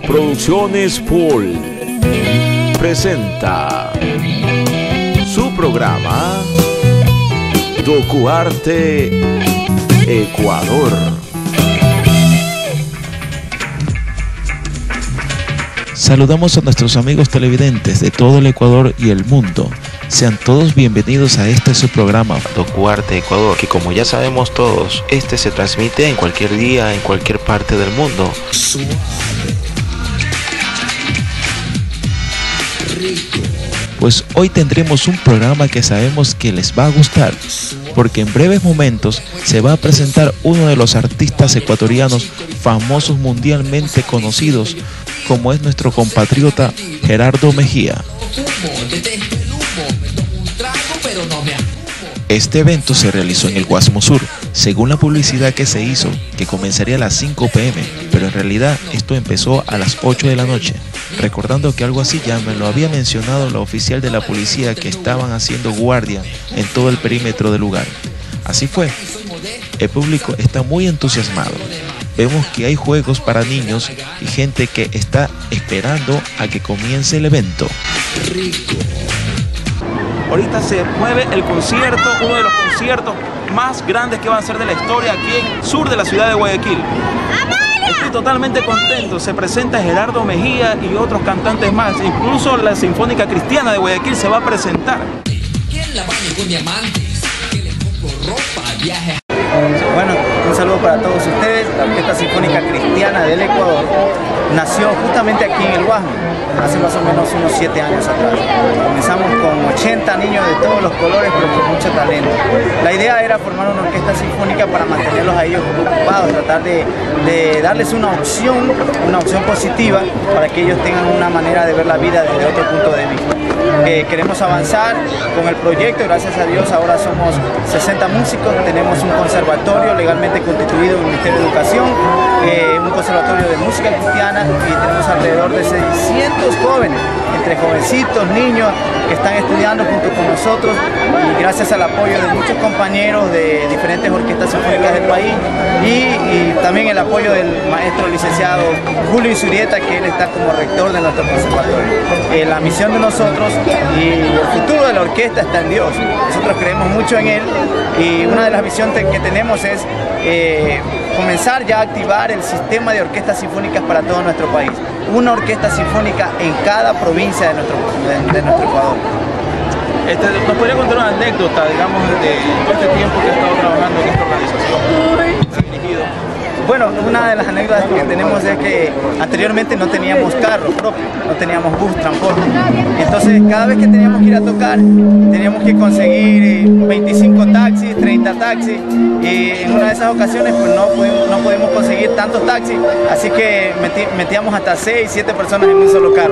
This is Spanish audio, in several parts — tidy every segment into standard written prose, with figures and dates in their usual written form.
Producciones Paul presenta su programa Docuarte Ecuador. Saludamos a nuestros amigos televidentes de todo el Ecuador y el mundo. Sean todos bienvenidos a este su programa Docuarte Ecuador, que como ya sabemos todos, este se transmite en cualquier día, en cualquier parte del mundo. Pues hoy tendremos un programa que sabemos que les va a gustar, porque en breves momentos se va a presentar uno de los artistas ecuatorianos famosos mundialmente conocidos, como es nuestro compatriota Gerardo Mejía. Este evento se realizó en el Guasmo Sur, según la publicidad que se hizo, que comenzaría a las 5 p.m, pero en realidad esto empezó a las 8 de la noche, recordando que algo así ya me lo había mencionado la oficial de la policía, que estaban haciendo guardia en todo el perímetro del lugar. Así fue, el público está muy entusiasmado. Vemos que hay juegos para niños y gente que está esperando a que comience el evento. Ahorita se mueve el concierto, uno de los conciertos más grandes que van a ser de la historia aquí en el sur de la ciudad de Guayaquil. Estoy totalmente contento. Se presenta Gerardo Mejía y otros cantantes más. Incluso la Sinfónica Cristiana de Guayaquil se va a presentar. ¿Quién la baña con diamantes? ¿Quién le compro ropa, viaje? Bueno, un saludo para todos ustedes. La Orquesta Sinfónica Cristiana del Ecuador nació justamente aquí en el Guasmo, hace más o menos unos 7 años atrás. Comenzamos con 80 niños de todos los colores, pero con mucho talento. La idea era formar una orquesta sinfónica para mantenerlos a ellos ocupados, tratar de darles una opción positiva para que ellos tengan una manera de ver la vida desde otro punto de vista. Queremos avanzar con el proyecto, gracias a Dios ahora somos 60 músicos, tenemos un conservatorio legalmente constituido en el Ministerio de Educación, un conservatorio de música cristiana, y tenemos alrededor de 600 jóvenes, entre jovencitos, niños, que están estudiando junto con nosotros, y gracias al apoyo de muchos compañeros de diferentes orquestas sinfónicas del país y también el apoyo del maestro licenciado Julio Isurieta, que él está como rector de nuestro conservatorio. La misión de nosotros y el futuro de la orquesta está en Dios. Nosotros creemos mucho en Él, y una de las visiones que tenemos es comenzar ya a activar el sistema de orquestas sinfónicas para todo nuestro país. Una orquesta sinfónica en cada provincia de nuestro Ecuador. ¿Nos podría contar una anécdota, digamos, de todo este tiempo que ha estado trabajando en esta organización? Bueno, una de las anécdotas que tenemos es que anteriormente no teníamos carro propio, no teníamos bus, transporte. Entonces, cada vez que teníamos que ir a tocar, teníamos que conseguir 25 taxis, 30 taxis. Y en una de esas ocasiones, pues no pudimos conseguir tantos taxis, así que metíamos hasta 6, 7 personas en un solo carro.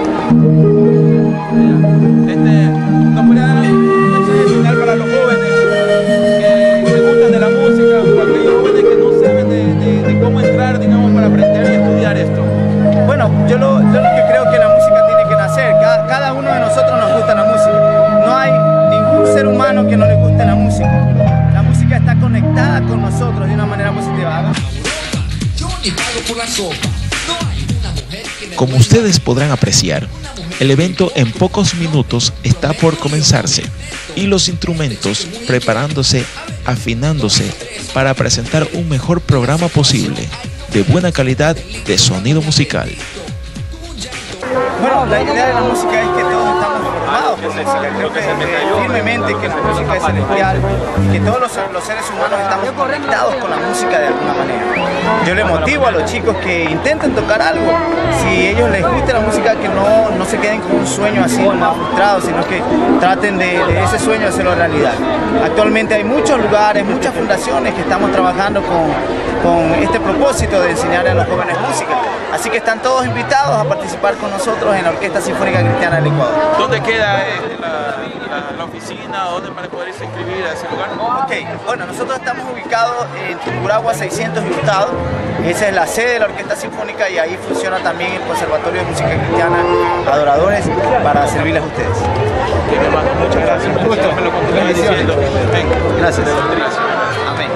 ¿Nos podría dar un mensaje final para los jóvenes que gustan de la música, o aquellos jóvenes que no saben de cómo entrar, digamos, para aprender y estudiar esto? Bueno, yo lo que creo que la música tiene que nacer. Cada uno de nosotros nos gusta la música. No hay ningún ser humano que no le guste la música. La música está conectada con nosotros de una manera positiva. Yo ni pago por la sopa. No hay una mujer que me... Como ustedes podrán apreciar, el evento en pocos minutos está por comenzarse, y los instrumentos preparándose, afinándose para presentar un mejor programa posible, de buena calidad de sonido musical. Bueno, la idea de la música es que todos estamos formados por música. Creo que firmemente que la música es celestial, que todos los seres humanos estamos conectados con la música de alguna manera. Yo le motivo a los chicos que intenten tocar algo. Si a ellos les gusta la música, que no se queden con un sueño así más frustrado, sino que traten de ese sueño hacerlo realidad. Actualmente hay muchos lugares, muchas fundaciones que estamos trabajando con este propósito de enseñarle a los jóvenes música. Así que están todos invitados a participar con nosotros en la Orquesta Sinfónica Cristiana del Ecuador. ¿Dónde queda la oficina? ¿Dónde para poder inscribir a ese lugar? Ok, bueno, nosotros estamos ubicados en Tungurahua 600 y Hurtado. Esa es la sede de la Orquesta Sinfónica, y ahí funciona también el Conservatorio de Música Cristiana Adoradores para servirles a ustedes. Ok, mi hermano, muchas gracias. Un gusto. Me lo continúas diciendo. Gracias. Amén.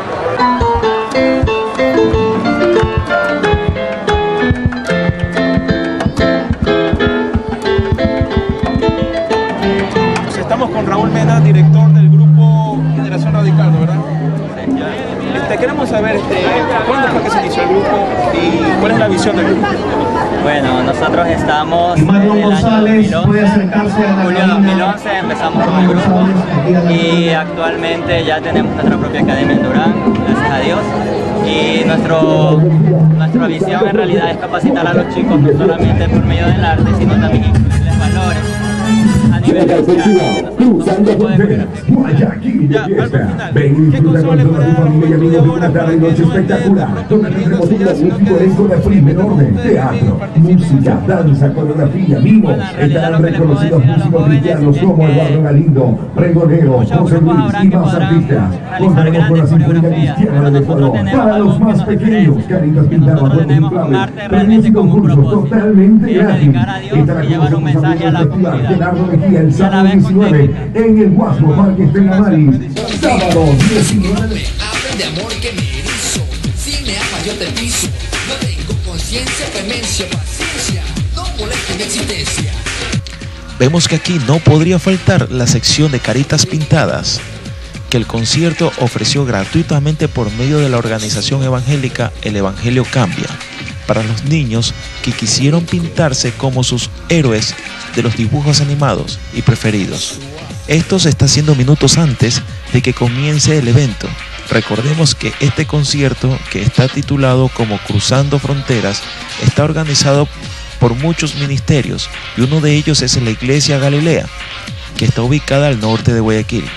queremos saber cuándo fue que se inició el grupo y cuál es la visión del grupo. Bueno, nosotros estamos en Marlon el año González, 2011, puede acercarse a la julio cabina. 2011 empezamos con el grupo y actualmente ya tenemos nuestra propia academia en Durán, gracias a Dios. Y nuestra visión en realidad es capacitar a los chicos no solamente por medio del arte, sino también incluirles valores a nivel social. Cruzando fronteras, Guayaquil Ya, de al fiesta. final, Ven y ¿qué disfruta consola con toda le tu puede dar familia y a amigos de ahora una para tarde que noche no esté espectacular, de donde pronto tendremos un perdiéndose ya, magnífico sino que elenco de primer orden, teatro, música, danza, coreografía, vivo. Bueno, en realidad Estarán lo que les puedo reconocidos decir a los músicos jóvenes cristianos es como que Eduardo Galindo, Pregonero, muchos José grupos Luis habrán y que más podrán artistas. realizar Contaremos con la grandes Sinfónica coreografías, Cristiana pero del nosotros Ecuador. tenemos Para algo los más que nos pequeños, diferencia, caritas que pintadas, nosotros tenemos un contemplables, arte realmente con un concursos propósito, totalmente que es gratis. dedicar a Dios Estará y con llevar un nosotros mensaje a la el Festival comunidad. Gerardo Mejía el Y a la sábado vez con 19 técnica. en el Guasmo Parque Estrella Maris. Sábado 19. Hablen de amor que me erizo. Si me amas yo te piso. No tengo conciencia, clemencia, paciencia. No molesten mi existencia. Vemos que aquí no podría faltar la sección de caritas pintadas, que el concierto ofreció gratuitamente por medio de la organización evangélica El Evangelio Cambia, para los niños que quisieron pintarse como sus héroes de los dibujos animados y preferidos. Esto se está haciendo minutos antes de que comience el evento. Recordemos que este concierto, que está titulado como Cruzando Fronteras, está organizado por muchos ministerios y uno de ellos es la Iglesia Galilea, que está ubicada al norte de Guayaquil.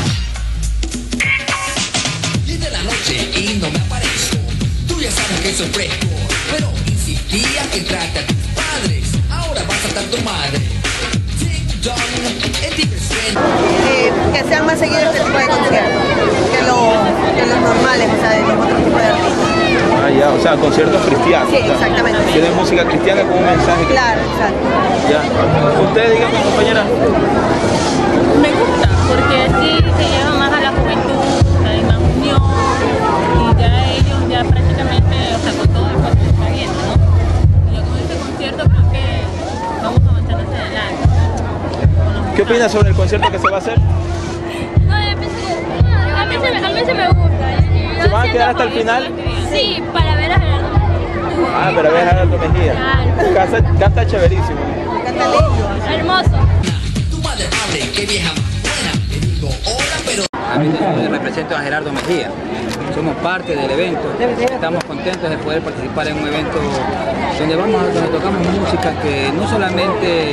Y de la noche y no me aparezco. Tú ya sabes que soy fresco. Pero insistía que trate a tus padres. Ahora vas a estar tu madre. Ding dong, el tigre suena. Que sean más seguidos este tipo de conciertos que los normales, o sea, de los otros tipos de artistas. Ah, ya, o sea, conciertos cristianos. Sí, o sea, exactamente. Tienen música cristiana con un mensaje. Claro, exacto. Ya. Usted, dígame, compañera. Me gusta porque sí se lleva más a la juventud, hay más unión y ya ellos ya prácticamente, o sea, con todo el paso está viendo, ¿no? Y yo con este concierto creo que vamos avanzando hacia adelante. ¿Qué opinas sobre el concierto que se va a hacer? No, a mí se me gusta. ¿Se van a quedar hasta el final? Sí, para ver a Gerardo. Ah, pero a ver a Gerardo Mejía. Canta chéverísimo. Canta lindo. Hermoso. Tu madre hable, que vieja más buena. Le digo hola, pero. Yo represento a Gerardo Mejía, somos parte del evento, estamos contentos de poder participar en un evento donde tocamos música que no solamente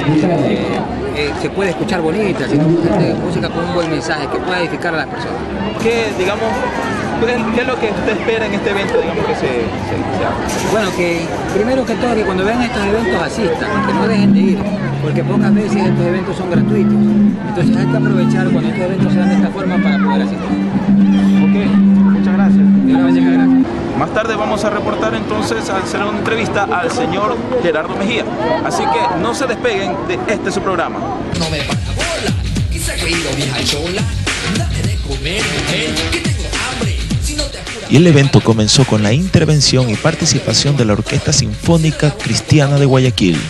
se puede escuchar bonita, sino música con un buen mensaje que pueda edificar a las personas. ¿Qué es lo que usted espera en este evento, digamos, que se haga? Bueno, que primero que todo, que cuando vean estos eventos asistan, que no dejen de ir, porque pocas veces estos eventos son gratuitos. Entonces hay que aprovechar cuando estos eventos sean de esta forma para poder asistir. Ok, muchas gracias. Gracias. Más tarde vamos a reportar entonces, a hacer una entrevista al señor Gerardo Mejía. Así que no se despeguen de este su programa. No me para bola, que se ha reído vieja chola. Dame de comer, mujer, que tengo hambre. Si no te apuras. Y el evento comenzó con la intervención y participación de la Orquesta Sinfónica Cristiana de Guayaquil.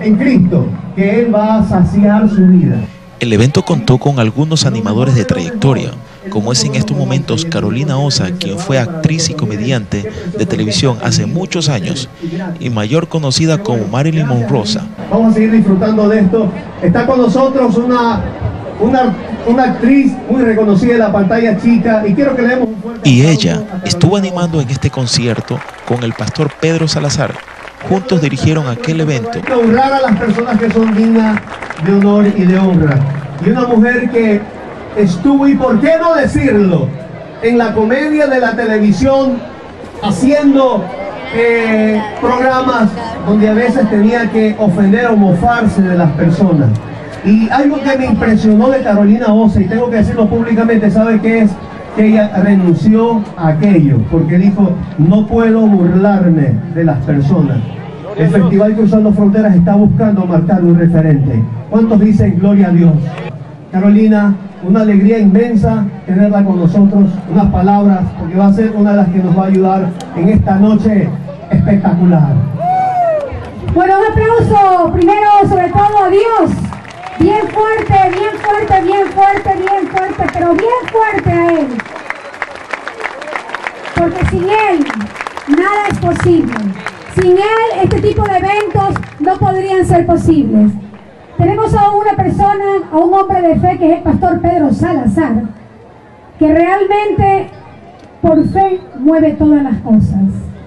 en Cristo, que Él va a saciar su vida. El evento contó con algunos animadores de trayectoria, como es en estos momentos Carolina Osa, quien fue actriz y comediante de televisión hace muchos años, y mayor conocida como Marilyn Monroe. Vamos a seguir disfrutando de esto. Está con nosotros una actriz muy reconocida en la pantalla chica, y quiero que le demos un fuerte y ella estuvo animando en este concierto con el pastor Pedro Salazar. Juntos dirigieron aquel evento. Honrar a las personas que son dignas de honor y de honra. Y una mujer que estuvo, y por qué no decirlo, en la comedia de la televisión, haciendo programas donde a veces tenía que ofender o mofarse de las personas. Y algo que me impresionó de Carolina Osa, y tengo que decirlo públicamente, ¿sabe qué es? Que ella renunció a aquello, porque dijo, no puedo burlarme de las personas. El Festival Cruzando Fronteras está buscando marcar un referente. ¿Cuántos dicen gloria a Dios? Carolina, una alegría inmensa tenerla con nosotros, unas palabras, porque va a ser una de las que nos va a ayudar en esta noche espectacular. Bueno, un aplauso primero sobre todo a Dios. Bien fuerte, bien fuerte, bien fuerte, bien fuerte, pero bien fuerte a Él. Porque sin Él nada es posible. Sin Él este tipo de eventos no podrían ser posibles. Tenemos a una persona, a un hombre de fe que es el pastor Pedro Salazar, que realmente por fe mueve todas las cosas.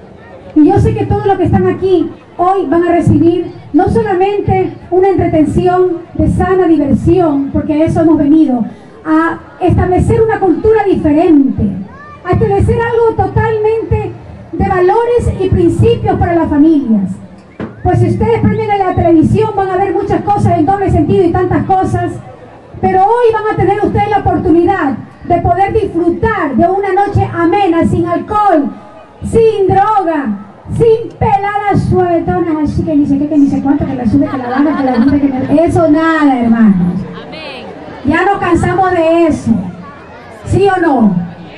Y yo sé que todos los que están aquí hoy van a recibir no solamente una entretención de sana diversión, porque a eso hemos venido, a establecer una cultura diferente, a establecer algo totalmente de valores y principios para las familias. Pues si ustedes prenden en la televisión van a ver muchas cosas en doble sentido y tantas cosas, pero hoy van a tener ustedes la oportunidad de poder disfrutar de una noche amena, sin alcohol, sin droga, sin peladas suavetonas, así que ni sé qué, que ni sé cuánto, que la sube, que la baja, que la sube, que eso nada, hermanos. Ya nos cansamos de eso, ¿sí o no?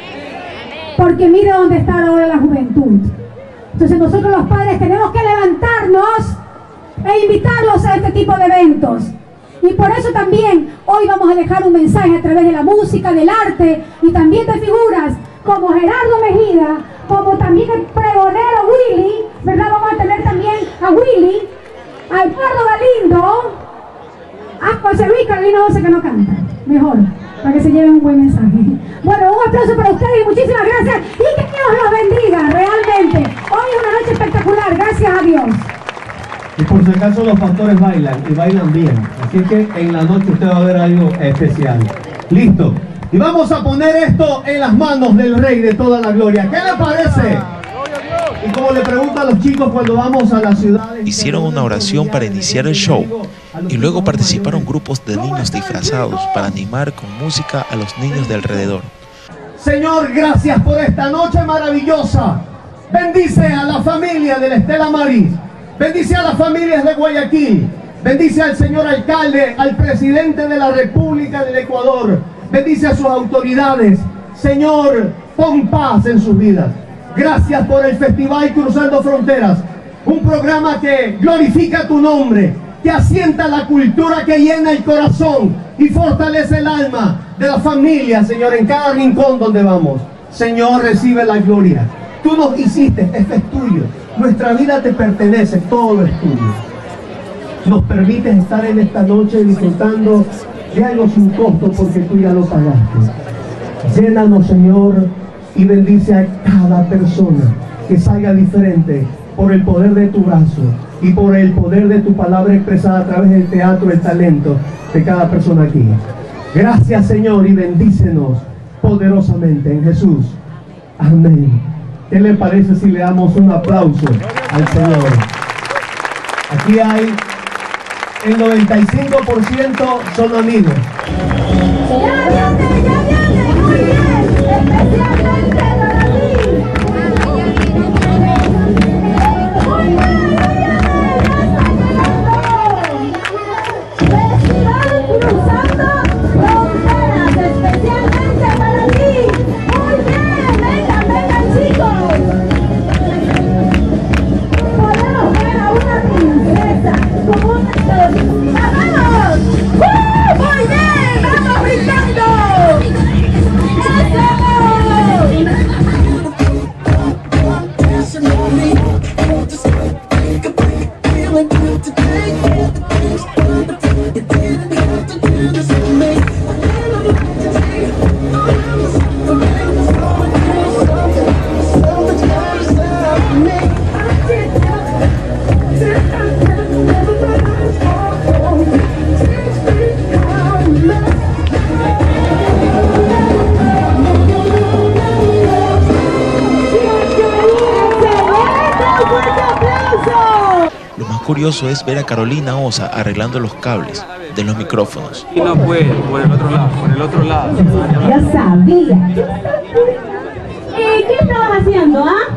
Porque mire dónde está ahora la juventud. Entonces nosotros los padres tenemos que levantarnos e invitarlos a este tipo de eventos. Y por eso también hoy vamos a dejar un mensaje a través de la música, del arte y también de figuras como Gerardo Mejía, como también el pregonero Willy, ¿verdad? Vamos a tener también a Willy, a Eduardo Galindo, a José Luis Carolina Osa, que no canta, mejor, para que se lleven un buen mensaje. Bueno, un aplauso para ustedes y muchísimas gracias, y que Dios los bendiga, realmente. Hoy es una noche espectacular, gracias a Dios. Y por si acaso los pastores bailan, y bailan bien, así que en la noche usted va a ver algo especial. Listo. Y vamos a poner esto en las manos del Rey de toda la gloria. ¿Qué le parece? Y como le pregunto a los chicos cuando vamos a la ciudad... Hicieron una oración para iniciar el show y luego participaron grupos de niños disfrazados para animar con música a los niños de alrededor. Señor, gracias por esta noche maravillosa. Bendice a la familia de la Estela Maris. Bendice a las familias de Guayaquil. Bendice al señor alcalde, al presidente de la República del Ecuador. Bendice a sus autoridades. Señor, pon paz en sus vidas. Gracias por el Festival Cruzando Fronteras. Un programa que glorifica tu nombre, que asienta la cultura, que llena el corazón y fortalece el alma de la familia, Señor, en cada rincón donde vamos. Señor, recibe la gloria. Tú nos hiciste, esto es tuyo. Nuestra vida te pertenece, todo es tuyo. Nos permites estar en esta noche disfrutando de algo sin costo porque tú ya lo pagaste. Llénanos, Señor, y bendice a cada persona que salga diferente por el poder de tu brazo y por el poder de tu palabra expresada a través del teatro, el talento de cada persona aquí. Gracias, Señor, y bendícenos poderosamente en Jesús. Amén. ¿Qué le parece si le damos un aplauso al Señor? Aquí hay el 95% son amigos. ¡Ya viene! ¡Muy bien! Especialmente para ti. ¡Muy bien! ¡Festival Cruzando Fronteras! Especialmente para ti. ¡Muy bien! ¡Vengan, chicos! Podemos ver a una princesa como una curioso es ver a Carolina Osa arreglando los cables de los micrófonos. Y no puede, por el otro lado. Ya sabía. ¿Qué estabas haciendo, ah?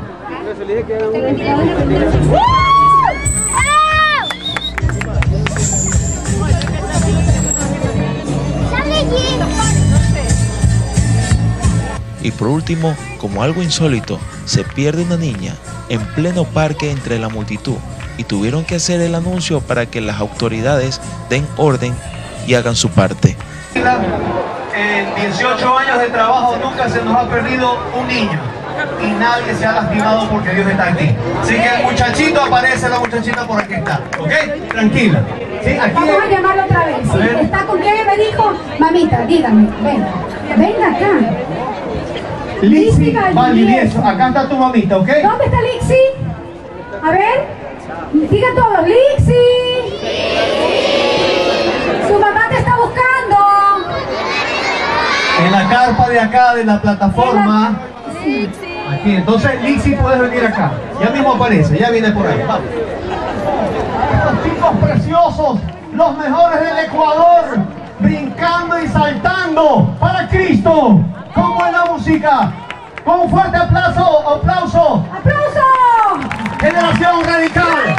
Y por último, como algo insólito, se pierde una niña en pleno parque entre la multitud y tuvieron que hacer el anuncio para que las autoridades den orden y hagan su parte. En 18 años de trabajo nunca se nos ha perdido un niño y nadie se ha lastimado porque Dios está aquí. Así que el muchachito aparece, la muchachita por aquí está, ¿ok? Tranquila. ¿Sí? Aquí vamos a llamarlo otra vez. ¿Sí? ¿Está con quién me dijo? Mamita, dígame, venga acá. Lixi Valdivieso, acá está tu mamita, ¿ok? ¿Dónde está Lixi? A ver, diga todo, Lixi. Su mamá te está buscando. En la carpa de acá, de la plataforma. Aquí, entonces Lixi, puedes venir acá. Ya mismo aparece, ya viene por ahí. Vamos. Estos chicos preciosos, los mejores del Ecuador, brincando y saltando para Cristo. Con buena música, con un fuerte aplauso, ¡aplauso! Generación Radical.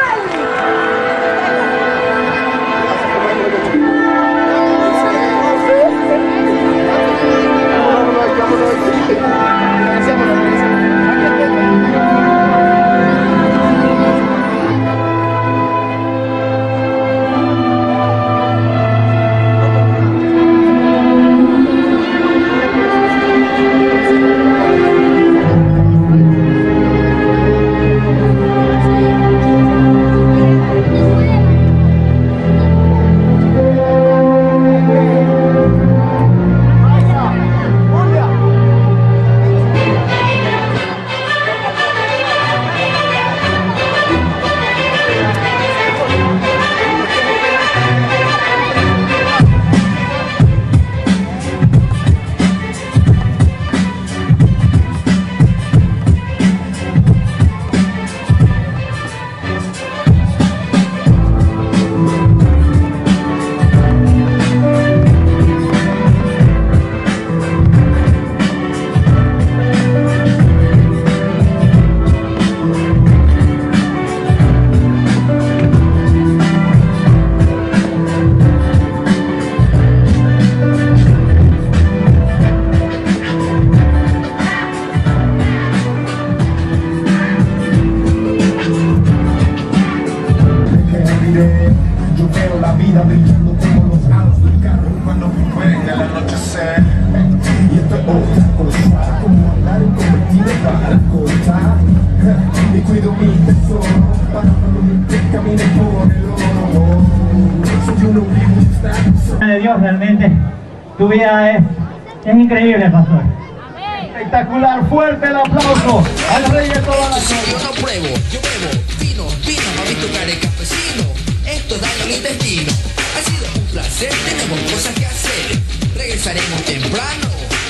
De Dios, realmente tu vida es increíble, pastor. Espectacular, fuerte el aplauso al rey de toda la ciudad. Yo no pruebo, yo bebo vino, mami, tu cara de campesino. Esto daña mi intestino. Ha sido un placer, tenemos cosas que hacer. Regresaremos temprano,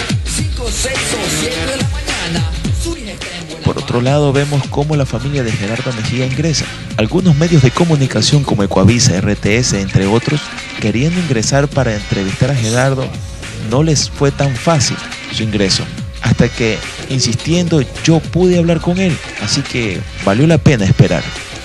5, 6 o 7 de la mañana. Por otro lado, vemos cómo la familia de Gerardo Mejía ingresa. Algunos medios de comunicación como Ecuavisa, RTS, entre otros, queriendo ingresar para entrevistar a Gerardo, no les fue tan fácil su ingreso. Hasta que, insistiendo, yo pude hablar con él, así que valió la pena esperar.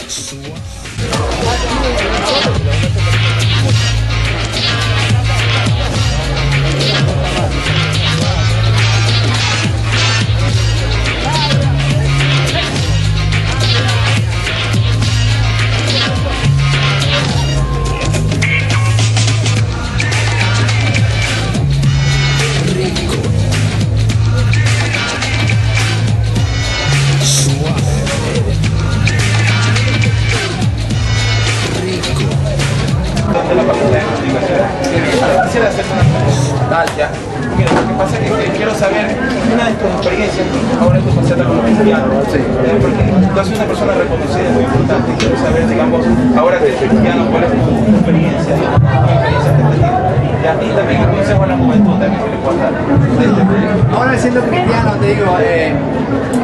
Quisiera hacer una nostalgia. Mira, lo que pasa es que quiero saber una de tus experiencias ahora en tu faceta como cristiano. Porque tú eres una persona reconocida, muy importante. Quiero saber, digamos, ahora que eres cristiano, cuál es tu experiencia, digamos, qué experiencia te has tenido. Y también el consejo a la juventud también que le puedas dar de este proyecto. Ahora siendo cristiano, te digo, ha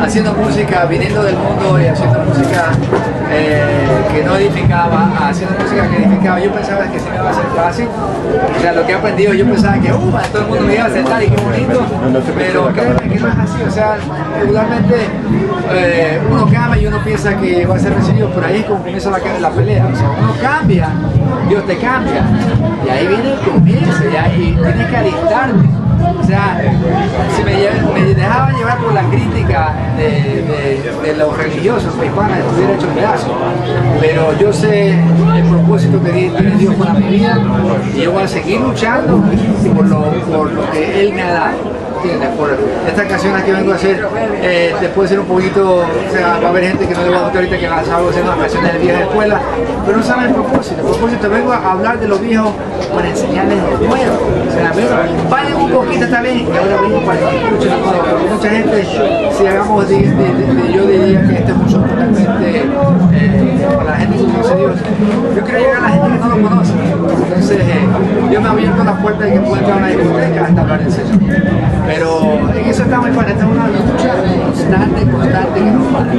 haciendo música, viniendo del mundo y haciendo música que no edificaba, haciendo música que edificaba. Yo pensaba que se me iba a hacer fácil. O sea, lo que he aprendido, yo pensaba que todo el mundo me iba a aceptar y qué bonito, pero créeme que no es así. O sea, regularmente uno cambia y uno piensa que va a ser recibido, por ahí es como comienza la pelea. O sea, uno cambia, Dios te cambia, y ahí viene el comienzo, y tienes que alistarte. O sea, si me dejaba llevar por la crítica de los religiosos, mi pana estuviera hecho pedazos. Pero yo sé el propósito que tiene Dios para mi vida, y yo voy a seguir luchando por lo que Él me ha dado. Por estas canciones que vengo a hacer, después de ser un poquito, o sea, va a haber gente que no le va a gustar ahorita que las hago haciendo las canciones de vieja escuela, pero no saben el propósito. El propósito, vengo a hablar de los viejos para enseñarles lo nuevo. O sea, vayan un poquito también, y ahora vengo para que escuchen lo nuevo. Porque mucha gente, si hagamos yo diría que este es un show totalmente para la gente que conoce Dios. Yo quiero llegar a la gente que no lo conoce. Entonces, yo me he abierto la puerta de que pueda entrar a una discoteca hasta hablar en serio. Pero en eso estamos igual, esta es una lucha constante que no para.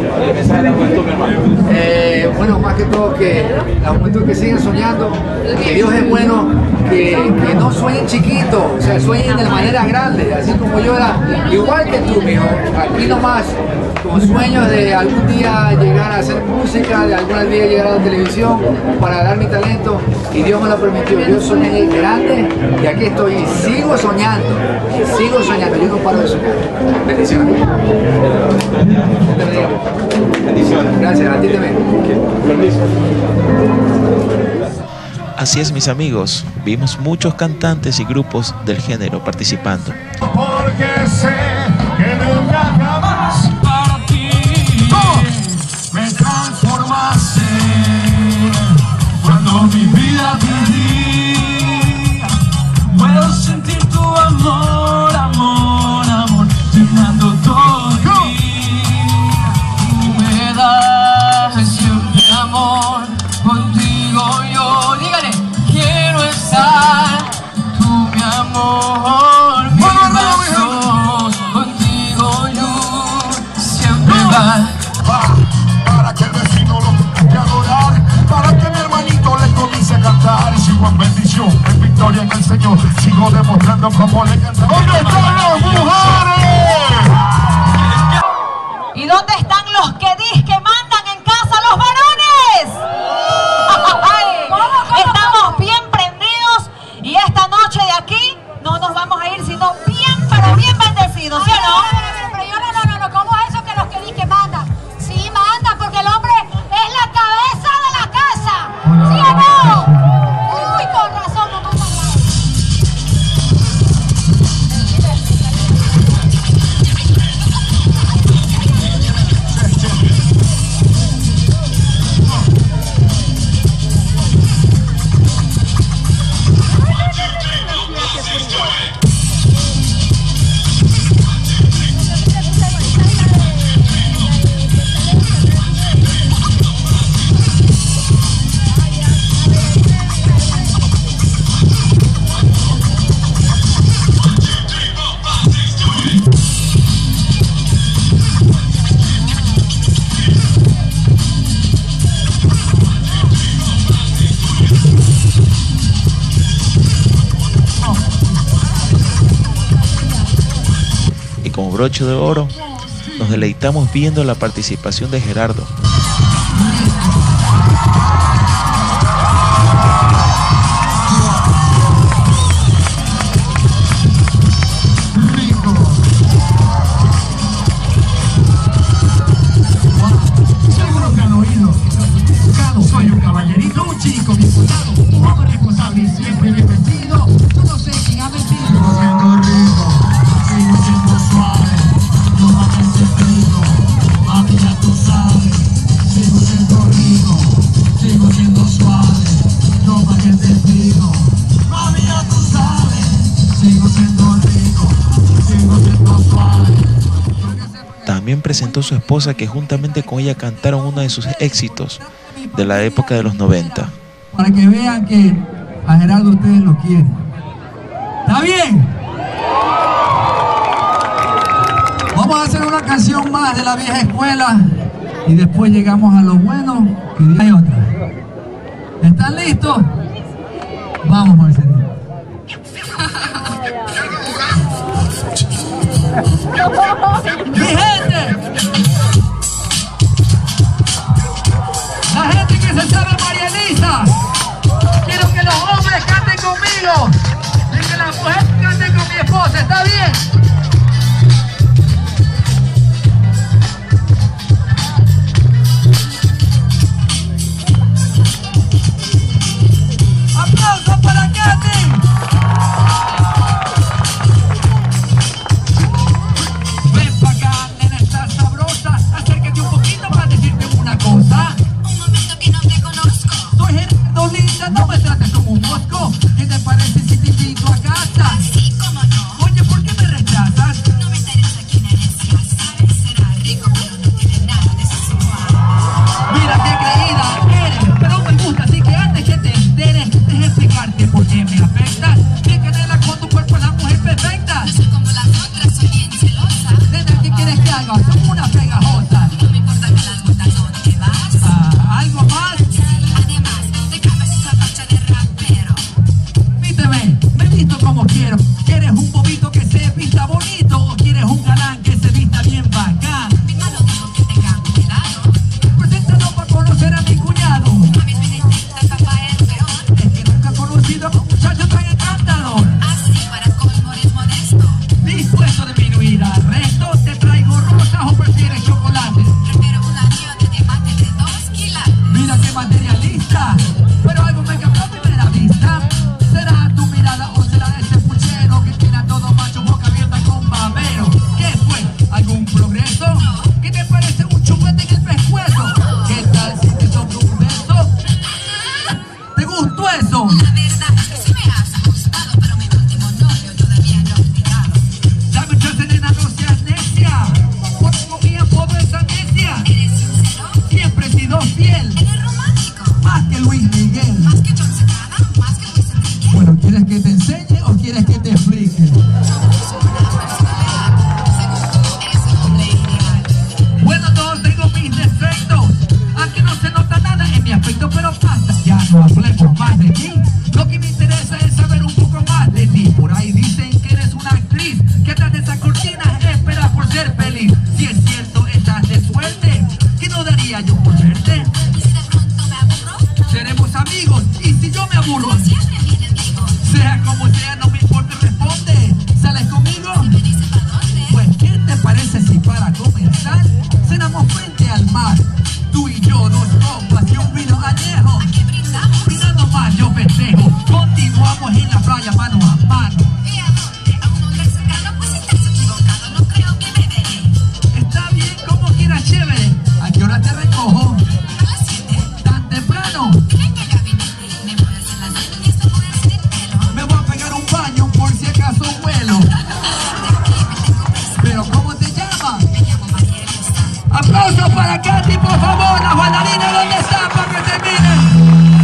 Bueno, más que todo que la juventud que siguen soñando, que Dios es bueno, que no sueñen chiquito, o sea, sueñen de manera grande, así como yo era, igual que tú, mijo, aquí nomás, con sueños de algún día llegar a hacer música, de algún día llegar a la televisión para dar mi talento, y Dios me lo permitió. Yo soñé grande y aquí estoy y sigo soñando, yo no paro de soñar. Bendiciones. Bendiciones. Gracias, a ti también. Así es, mis amigos, vimos muchos cantantes y grupos del género participando. Porque sé que nunca jamás para ti me transformaste cuando mi vida te di. Puedo sentir tu amor, amor, amor, llenando todo de ti. Tú me das siempre amor, contigo yo, dígale, quiero estar, tú mi amor, mis brazos, contigo yo siempre va. Para que el vecino lo pueda adorar, para que mi hermanito le comience a cantar, y sigo en bendición, en victoria en el Señor, sigo demostrando cómo le canta. ¿Dónde están las mujeres? ¿Y dónde están los que que mandan en casa los varones? Estamos bien prendidos y esta noche de aquí no nos vamos a ir sino bien, pero bien bendecidos, ¿sí o no? Pero yo no, ¿cómo es eso que los que mandan? Sí, mandan porque el hombre es la cabeza de la casa, ¿sí o no? Uy, con razón, no mandan nada. Como broche de oro, nos deleitamos viendo la participación de Gerardo. Seguro que han oído. Soy un caballerito, un chico bien cuidado, un hombre responsable y siempre bien vestido. Yo no sé quién ha mentido. Siendo rico, sigo siendo suave, no mames rico, mami ya tú sabes. Sigo siendo rico, sigo siendo suave, no mames rico, mami ya tú sabes. Sigo siendo rico, sigo siendo suave. También presentó su esposa, que juntamente con ella cantaron uno de sus éxitos de la época de los 90. Para que vean que a Gerardo ustedes lo quieren. ¿Está bien? Vamos a hacer una canción más de la vieja escuela y después llegamos a lo bueno y hay otra. ¿Están listos? Vamos, Marcelino. Mi gente, la gente que se sabe María Elisa, quiero que los hombres canten conmigo y que las mujeres canten con mi esposa, ¿está bien? ¡Aplausos para Katy! Ven pa' acá, nena, estás sabrosa. Acércate un poquito para decirte una cosa. Un momento que no te conozco. Soy Gerardo, linda, no me trates como un mosco. ¿Qué te parece si te invito a casa? Sí, cómo no. Oye, ¿por qué me rechazas? No me interesa quién eres, ya sabes, será rico, pero no tiene nada de sensual. Mira qué creída eres, pero me gusta, así que antes que te enteres, deja explicarte por qué me afectas. Mi canela con tu cuerpo es la mujer perfecta. No soy como las otras, soy bien celosa. Nena, ¿qué quieres que haga? Son una pegajosa. No me importa que las botas donde vas. ¿Algo más? Además, déjame esa noche de rapero. Víteme, me visto como quiero. ¿Quieres un bobito que se vista bonito o quieres un galán que se vista bien bacán? Mi mano dijo que tengan cuidado. Preséntalo para conocer a mi cuñado. A mis benedictas, papá es peor. Es que nunca he conocido a un muchacho tan encantador. Así para colmo eres modesto. Dispuesto a disminuir al resto, te traigo rosas o prefieres chocolate. Prefiero un anillo de diamante de 2 quilates. Mira qué materialista, pero algo me cambió a primera vista. ¿Será tu mirada o será ese puchero que tiene a todo macho boca abierta con babero? ¿Qué fue? ¿Algún progreso? ¿Qué te parece un chupete en el pescuezo? ¿Qué tal si te sobra un beso? ¿Te gustó eso? La verdad es que sí me has ajustado, pero mi último novio todavía no he olvidado. Dame chance, nena, no seas necia. Por mi apodo es necia. ¿Eres sincero? Siempre he sido fiel. ¿Eres romántico? Más que Luis Miguel. ¿Más que John Secada? ¿Más que Luis Enrique? Bueno, ¿quieres que te enseñe o quieres que te explique? Bueno, todos tengo mis defectos. Aquí no se nota nada en mi aspecto, pero basta. Ya no hablemos más de ti. Lo que me interesa es saber un poco más de ti. Por ahí dicen que eres una actriz, que tras de esa cortina esperas por ser feliz. Si es cierto, estás de suerte. ¿Qué no daría yo por verte? ¿Y si de pronto me aburro? Seremos amigos. Y si yo me aburro, Siempre viene amigo. sea como sea, no me importa, responde. ¿Sales conmigo? ¿Me dices para dónde? Pues, ¿qué te parece si para comenzar cenamos frente al mar? Tú y yo, 2 copas y un vino añejo. ¿A qué brindamos? Mira nomás, yo festejo. Continuamos en la playa mano a mano. ¿Y a dónde? ¿A un lugar cercano? Pues estás equivocado, no creo que me veré. Está bien, como quieras, chévere. ¿A qué hora te recojo? ¿A las 7? ¿Tan temprano? Ven al gabinete, me voy a hacer las uñas, me voy a hacer el pelo. Me voy a pegar un baño por si acaso vuelo. Pero ¿cómo te llamas? Me llamo María Elisa. ¡Aplausos para Katy, por favor! ¡Las bailarinas, ¿dónde están para que terminen?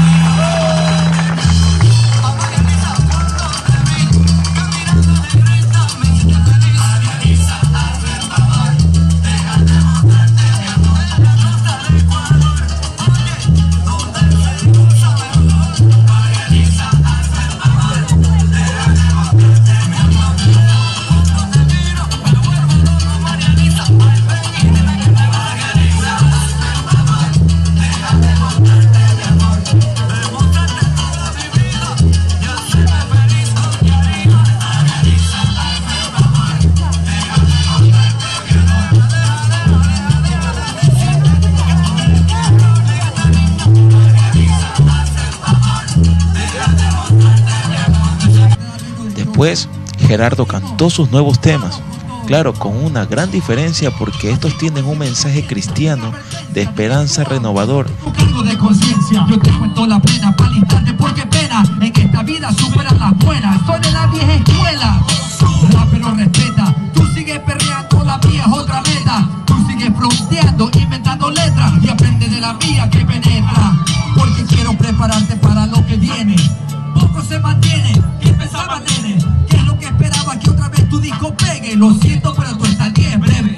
Después, Gerardo cantó sus nuevos temas, claro, con una gran diferencia porque estos tienen un mensaje cristiano de esperanza renovador. Cargo de conciencia, yo te cuento la pena para el instante porque pena en esta vida superan las buenas. Soy de la vieja escuela, pero respeta. Tú sigues perreando, la mía es otra meta. Tú sigues fronteando, inventando letras y aprende de la mía que penetra. Porque quiero prepararte para lo que viene. Poco se mantiene, ¿qué pensaba, nene? ¿Qué es lo que esperaba que otra vez tu disco pegue? Lo siento, pero tú estás bien breve.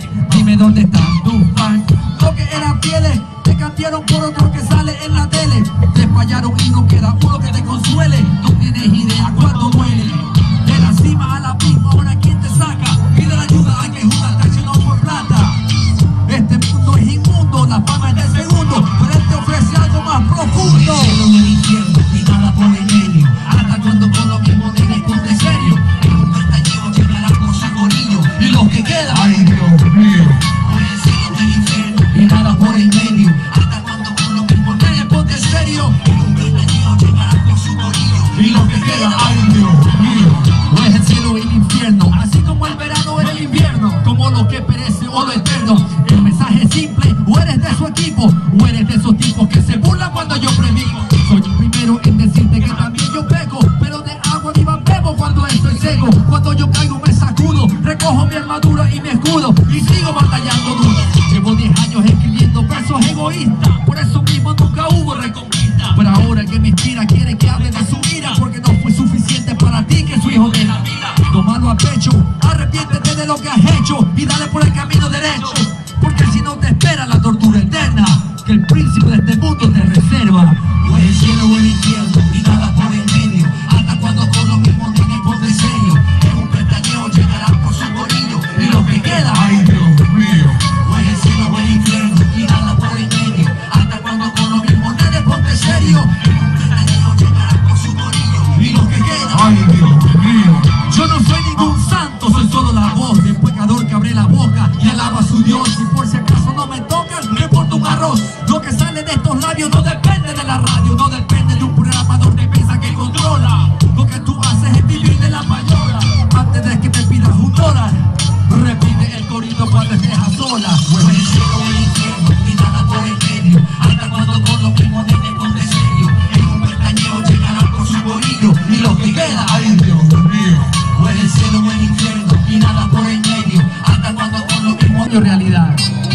dónde están tus fans? Lo que eran fieles te cambiaron por otro que sale en la tele. Te fallaron y no queda uno que te consuele. No tienes idea cuánto duele. De la cima a la misma, ahora quién te saca. Pide la ayuda, hay que jugar, traicionó por plata. Este mundo es inmundo, la fama es del segundo, pero él te ofrece algo más profundo. El cielo del infierno y nada por el medio. Hasta cuando con lo mismo te responde serio. En un pestañeo llegará con su corillo. Y los que quedan, ay Dios mío. Por el cielo del infierno y nada por el medio. Hasta cuando con lo mismo te responde serio. En un pestañeo llegará con su corillo. Y los que quedan, ay Dios mío. No es el cielo y el infierno, así como el verano era el invierno, como lo que perece o lo eterno. El mensaje es simple, o eres de su equipo, o eres de esos tipos que se burlan cuando yo predico. Soy el primero en decirte que también yo peco, pero de agua ni bebo cuando estoy seco. Cuando yo caigo me sacudo, recojo mi armadura y mi escudo, y sigo batallando duro. Llevo 10 años escribiendo versos egoístas, por eso mismo nunca hubo reconquista. Pero ahora el que me inspira quiere que hable de su ira, porque no fue suficiente para ti que su hijo de la vida. Tómalo a pecho, arrepiéntete de lo que has hecho y dale por el camino derecho, porque si no te espera la tortura eterna que el príncipe de este mundo te reserva. O el cielo o el infierno y nada por el medio. Hasta cuando con lo mismo te responde serio. En un pestañeo llegarán por su corillo. Y lo que queda, ay Dios mío. O el cielo o el infierno y nada por el medio. Hasta cuando con lo mismo te responde serio. En un pestañeo llegarán por su corillo. Y lo que queda, ay Dios mío. Yo no soy ningún santo, soy solo la voz del pecador que abre la boca y alaba a su Dios. Y por si acaso no me tocan, me importa un arroz. Lo que sale de estos labios no depende de la radio, no depende de un programador de pesa que controla. Lo que tú haces es vivir de la payola. Antes de que me pidas $1, repite el corito cuando estés a solas. Pues el cielo o el infierno y nada por el medio. Hasta cuando con lo mismo te responde serio. En un pestañeo llegarán por su corillo. Y lo que queda, ay Dios mío. O el cielo o el infierno y nada por el medio. Hasta cuando con lo mismo de realidad.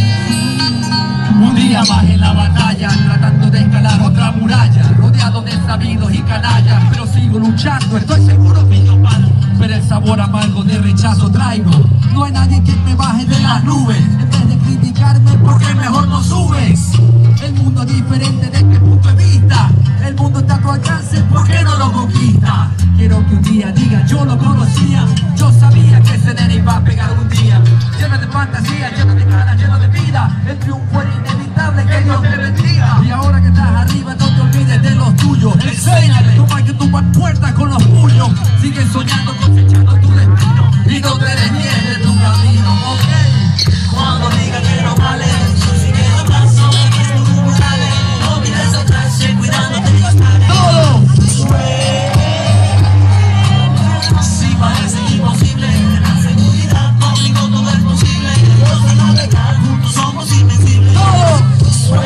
Un día más en la batalla, tratando de escalar otra muralla, rodeado de sabidos y canallas, pero sigo luchando, estoy seguro que yo paro. Pero el sabor amargo de rechazo traigo. No hay nadie que me baje de las nubes. En vez de criticarme, porque mejor no subes. El mundo es diferente de este punto de vista. El mundo está a tu alcance, ¿por qué no lo conquista? Quiero que un día diga, yo lo conocía. Yo sabía que ese nene iba a pegar un día. Lleno de fantasía, lleno de ganas, lleno de vida. El triunfo era inevitable, que Dios te bendiga. Y ahora que estás arriba, no te olvides de los tuyos. Enséñale, toma que tumbar puertas con los puños. Sigue soñando, cosechando tu destino. Y no te desvíes de tu camino, ok. Cuando digan que no vale, sigue el paso, que tú sales. No mires atrás, cuidándote de los padres. ¡Todo! Si parece imposible, la seguridad conmigo todo es posible. Los de navegar, juntos somos invencibles. ¡Todo!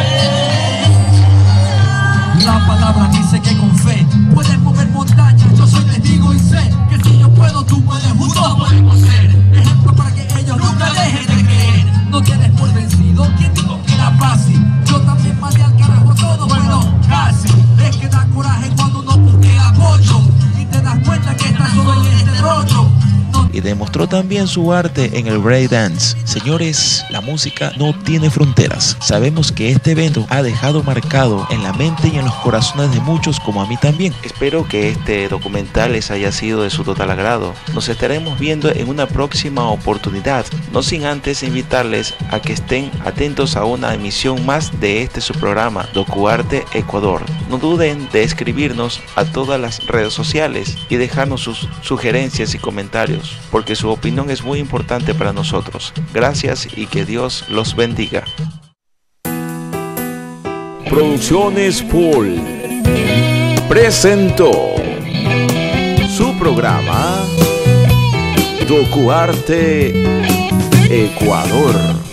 La palabra dice que con fe puedes mover montañas. Yo soy testigo y sé que si yo puedo, tú puedes, juntos podemos ser. Ejemplo para que ellos nunca dejen de creer. No tienes por vencido, ¿quién dijo que era fácil? Yo también mandé al carajo todo, pero casi. Es que da coraje cuando uno busque apoyo y te das cuenta que estás solo en este rollo. Y demostró también su arte en el breakdance. Señores, la música no tiene fronteras. Sabemos que este evento ha dejado marcado en la mente y en los corazones de muchos, como a mí también. Espero que este documental les haya sido de su total agrado. Nos estaremos viendo en una próxima oportunidad, no sin antes invitarles a que estén atentos a una emisión más de este su programa, DocuArte Ecuador. No duden de escribirnos a todas las redes sociales y dejarnos sus sugerencias y comentarios, porque su opinión es muy importante para nosotros. Gracias y que Dios los bendiga. Producciones Paul presentó su programa DocuArte Ecuador.